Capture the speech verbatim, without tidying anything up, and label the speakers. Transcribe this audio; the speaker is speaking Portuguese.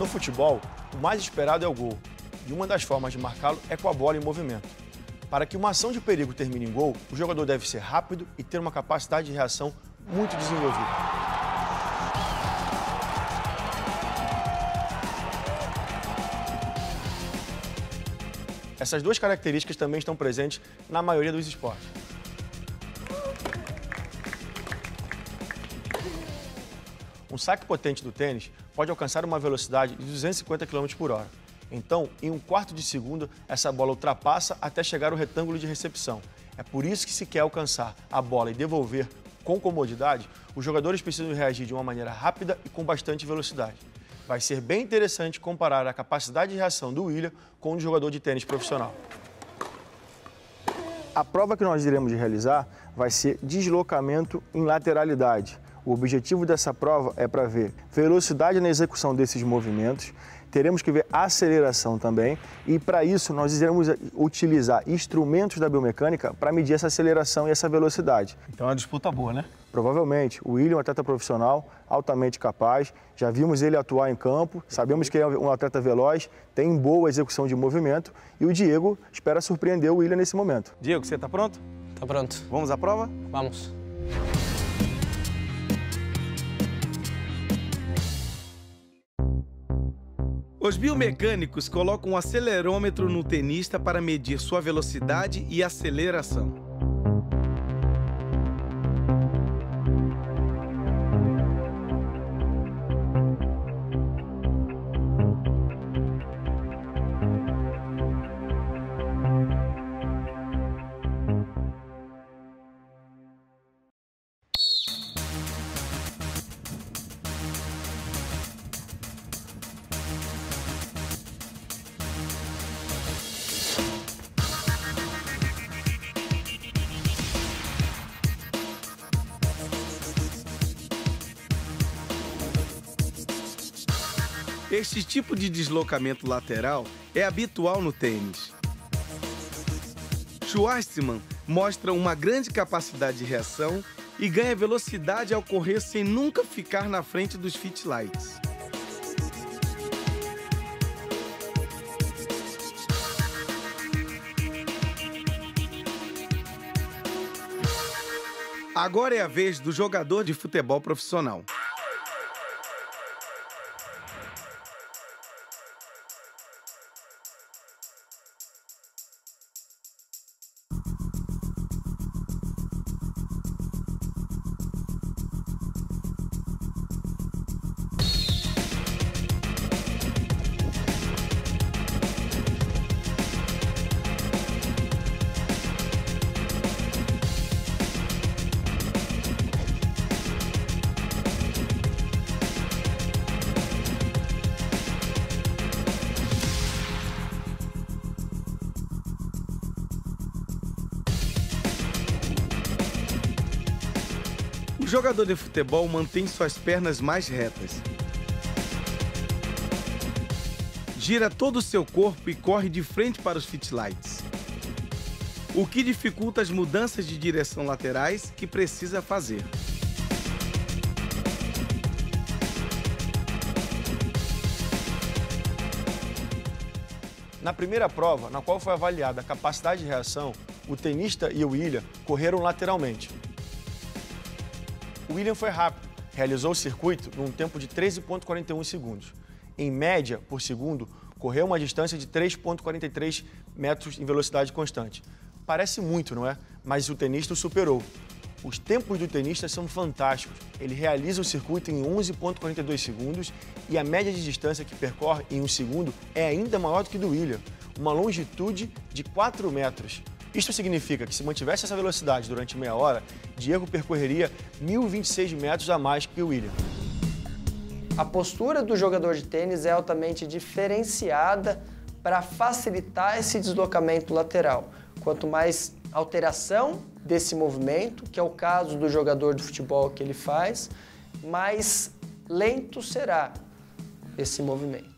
Speaker 1: No futebol, o mais esperado é o gol, e uma das formas de marcá-lo é com a bola em movimento. Para que uma ação de perigo termine em gol, o jogador deve ser rápido e ter uma capacidade de reação muito desenvolvida. Essas duas características também estão presentes na maioria dos esportes. Um saque potente do tênis pode alcançar uma velocidade de duzentos e cinquenta quilômetros por hora. Então, em um quarto de segundo, essa bola ultrapassa até chegar ao retângulo de recepção. É por isso que, se quer alcançar a bola e devolver com comodidade, os jogadores precisam reagir de uma maneira rápida e com bastante velocidade. Vai ser bem interessante comparar a capacidade de reação do William com o de jogador de tênis profissional. A prova que nós iremos realizar vai ser deslocamento em lateralidade. O objetivo dessa prova é para ver velocidade na execução desses movimentos, teremos que ver aceleração também e, para isso, nós iremos utilizar instrumentos da biomecânica para medir essa aceleração e essa velocidade.
Speaker 2: Então é uma disputa boa, né?
Speaker 1: Provavelmente. O William é um atleta profissional, altamente capaz, já vimos ele atuar em campo, sabemos que ele é um atleta veloz, tem boa execução de movimento e o Diego espera surpreender o William nesse momento.
Speaker 2: Diego, você está pronto?
Speaker 3: Tá pronto.
Speaker 2: Vamos à prova?
Speaker 3: Vamos.
Speaker 4: Os biomecânicos colocam um acelerômetro no tenista para medir sua velocidade e aceleração. Este tipo de deslocamento lateral é habitual no tênis. Schwartzman mostra uma grande capacidade de reação e ganha velocidade ao correr sem nunca ficar na frente dos footlights. Agora é a vez do jogador de futebol profissional. O jogador de futebol mantém suas pernas mais retas. Gira todo o seu corpo e corre de frente para os footlights, o que dificulta as mudanças de direção laterais que precisa fazer.
Speaker 1: Na primeira prova, na qual foi avaliada a capacidade de reação, o tenista e o William correram lateralmente. O William foi rápido, realizou o circuito num tempo de treze vírgula quarenta e um segundos. Em média, por segundo, correu uma distância de três vírgula quarenta e três metros em velocidade constante. Parece muito, não é? Mas o tenista o superou. Os tempos do tenista são fantásticos. Ele realiza o circuito em onze vírgula quarenta e dois segundos e a média de distância que percorre em um segundo é ainda maior do que do William, uma longitude de quatro metros. Isto significa que, se mantivesse essa velocidade durante meia hora, Diego percorreria mil e vinte e seis metros a mais que o William.
Speaker 3: A postura do jogador de tênis é altamente diferenciada para facilitar esse deslocamento lateral. Quanto mais alteração desse movimento, que é o caso do jogador de futebol que ele faz, mais lento será esse movimento.